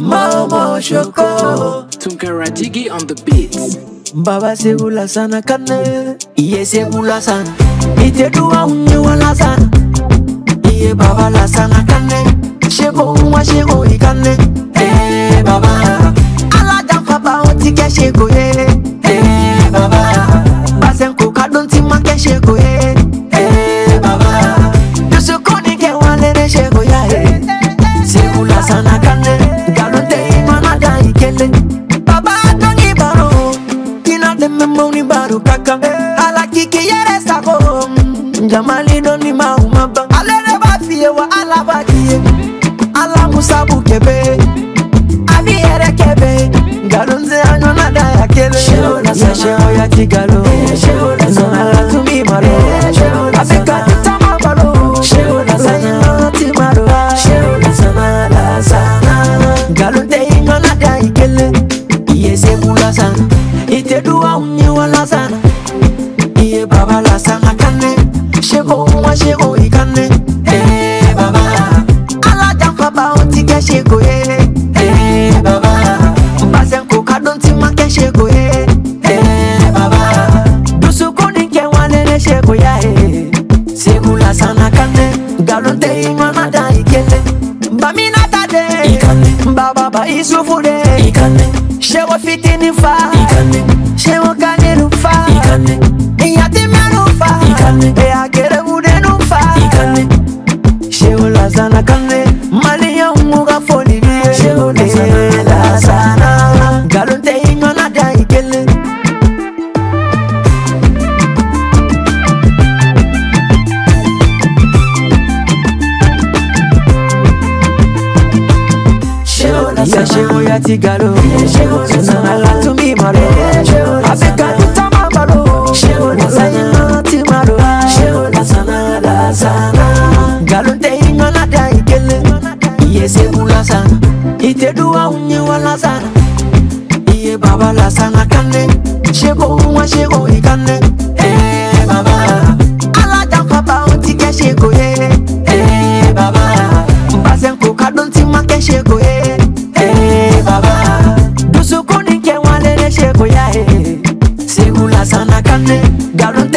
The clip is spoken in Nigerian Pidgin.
Mama Shoko Tunkara Jiggy on the beats. Baba segula sana kane Iye segula sana Ite dua unye wala sana Iye baba la sana kane Shego unwa shego ikane Baba Ala jampa ba otike shego Baba Basen kuka donti make shego Baba Yusukoni ke walere shego Segula sana kane Galonte imanada ikele Baba tongi baro Tina de memoni baro kaka Ala kiki yere sako Jamali doni maumaba Alere bafie wa ala bakie Ala musabu kebe Abi yere kebe Galonze anyo nada ya kele Sheo ya tigalo Nala tumi maro Abika titama baro Zayina timaro Sana la sana Galonte inyo nada ikele Iye segula sana Ite dua unye wala sana Iye baba la sana kane Shego unwa shego ikane Baba Ala jampa ba otike shego Baba Basen kuka donti make shego Baba Dusukuni ke walere shego Segula sana kane Galonte inyo nada ikele Bamina tade ikane Baba ba isufude ikane Shewo fitini fa ikane Shewo kaniru fa ikane Iyati menu fa ikane Eya kere mudenu fa ikane Shewo la sana kane Mali ya umuga foli biye Shewo la sana Galonte inyo nada ikele Shego ya tigalo Nala tumi maro Abika tutama baro Zayina timaro Sana la sana Galonte inyo nada ikele Iye segula sana Ite dua unye wala sana Iye baba la sana kane Shego unwa shego ikane Baba Ala jampa ba otike shego Baba Basen kuka donti make shego Baba Dusukuni ke walere shego Segula sana kane Galonte